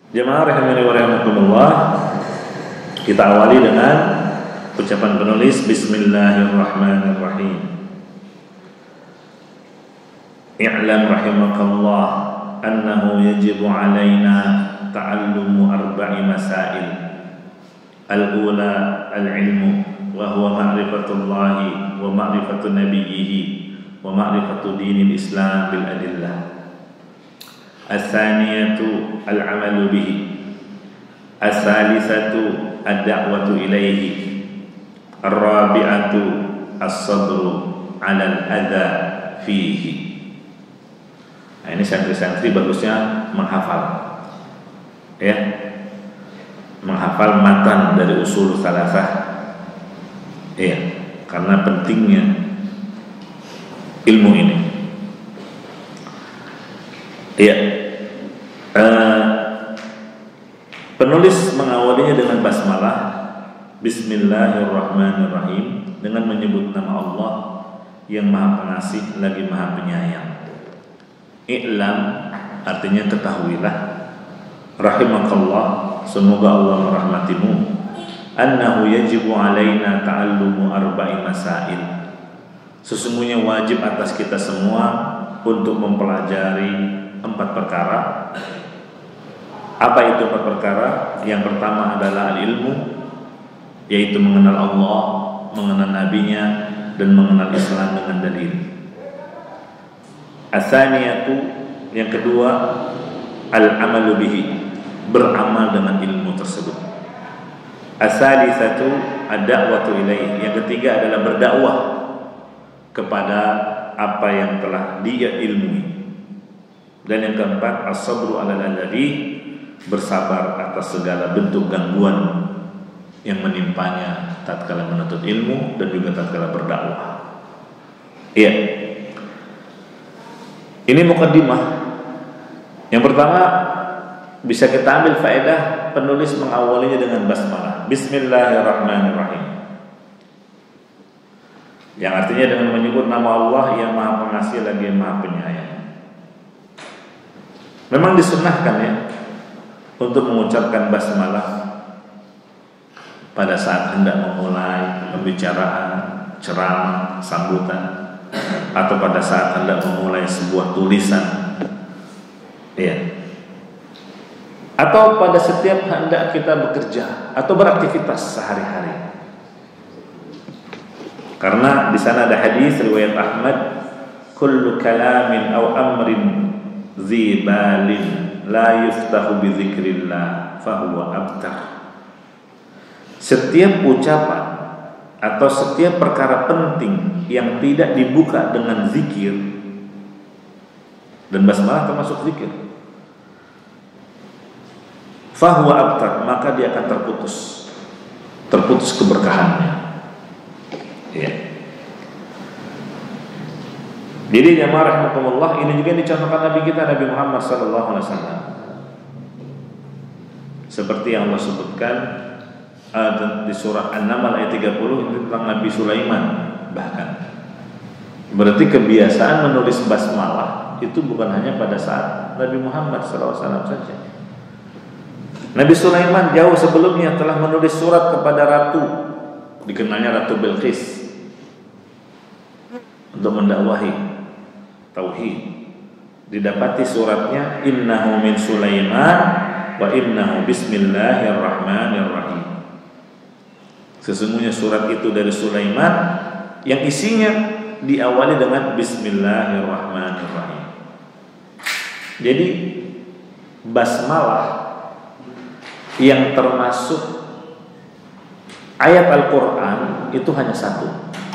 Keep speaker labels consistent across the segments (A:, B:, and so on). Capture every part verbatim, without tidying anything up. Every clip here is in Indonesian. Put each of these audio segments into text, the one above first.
A: Jemaah rahimani wa rahimakumullah, kita awali dengan ucapan penulis Bismillahirrahmanirrahim. I'lam rahimakallah annahu yajibu alaina ta'allumu arba'i masail. Al-ula al-ilmu wa huwa ma'rifatullahi wa ma'rifatu nabiyyihi wa ma'rifatu dinil Islam bil adillah. As-saniyatu al-amalu bihi. As-salisatu ad-da'watu ilaihi. Ar-rabi'atu as-sabru 'ala al-adha fihi. Nah, ini santri-santri bagusnya menghafal, ya, menghafal matan dari usul salasah, ya, karena pentingnya ilmu ini. Ya, uh, penulis mengawalinya dengan basmalah, Bismillahirrahmanirrahim, dengan menyebut nama Allah yang Maha Pengasih lagi Maha Penyayang. I'lam artinya ketahuilah, rahimakallah, semoga Allah merahmatimu, annahu yajibu alaina ta'allumu arba'i masail, sesungguhnya wajib atas kita semua untuk mempelajari empat perkara. Apa itu empat perkara? Yang pertama adalah al-ilmu, yaitu mengenal Allah, mengenal nabinya, dan mengenal Islam dengan dalil. As-saniyatu, yang kedua, al-amalu bihi, beramal dengan ilmu tersebut. As-salisatu ad-da'watu ilaihi, yang ketiga adalah berdakwah kepada apa yang telah dia ilmui. Dan yang keempat, as-sabru 'alal adzi, bersabar atas segala bentuk gangguan yang menimpanya tatkala menuntut ilmu dan juga tatkala berdakwah. Iya. Ini mukaddimah. Yang pertama, bisa kita ambil faedah penulis mengawalinya dengan basmalah, Bismillahirrahmanirrahim, yang artinya dengan menyebut nama Allah yang Maha Pengasih lagi Maha Penyayang. Memang disunnahkan, ya, untuk mengucapkan basmalah pada saat hendak memulai pembicaraan, ceramah, sambutan, atau pada saat hendak memulai sebuah tulisan, ya, atau pada setiap hendak kita bekerja atau beraktivitas sehari-hari. Karena di sana ada hadis riwayat Ahmad, kullu kalamin aw amrin zibalin la yuftahu bi dzikrillah fahuwa abtar. Setiap ucapan atau setiap perkara penting yang tidak dibuka dengan zikir, dan basmalah termasuk zikir, fahuwa abtar, maka dia akan terputus terputus keberkahannya, ya. Jadi jamaah rahimakumullah, ini juga dicontohkan Nabi kita, Nabi Muhammad sallallahu alaihi wasallam. Seperti yang Allah sebutkan uh, di surah An-Naml ayat tiga puluh, ini tentang Nabi Sulaiman. Bahkan berarti kebiasaan menulis basmalah itu bukan hanya pada saat Nabi Muhammad sallallahu alaihi wasallam saja. Nabi Sulaiman jauh sebelumnya telah menulis surat kepada ratu, dikenalnya Ratu Bilqis, untuk mendakwahi tauhid. Didapati suratnya, innahu min Sulaiman wa innahu bismillahirrahmanirrahim. Sesungguhnya surat itu dari Sulaiman yang isinya diawali dengan bismillahirrahmanirrahim. Jadi basmalah yang termasuk ayat Al-Quran itu hanya satu,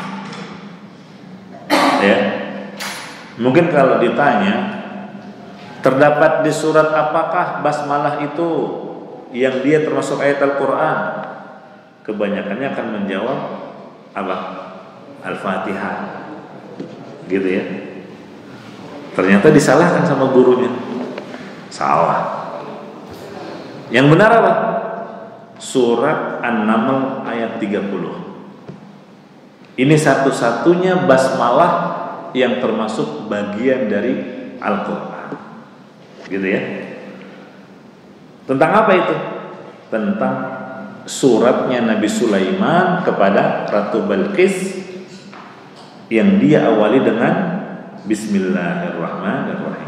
A: ya. Mungkin kalau ditanya terdapat di surat apakah basmalah itu yang dia termasuk ayat Al-Quran, kebanyakannya akan menjawab apa? Al-Fatihah, gitu, ya. Ternyata disalahkan sama gurunya. Salah. Yang benar apa? Surat An-Naml ayat tiga puluh. Ini satu-satunya basmalah yang termasuk bagian dari Al-Quran, gitu, ya. Tentang apa itu? Tentang suratnya Nabi Sulaiman kepada Ratu Balqis yang dia awali dengan Bismillahirrahmanirrahim.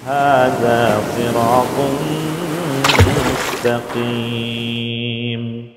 A: Hadza siratun mustaqim.